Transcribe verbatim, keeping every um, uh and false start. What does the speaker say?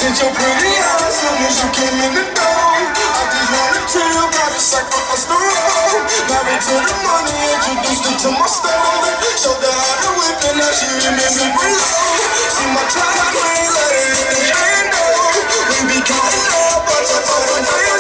Since your pretty eyes, soon as you came in the door, I just wanna chill, got a sack for us to roll. Married to the money, introduced her to my stove. Showed her how to whip and now she remember me reload. See my track queen, let it hit the window. We be counting up, but I thought I'm free.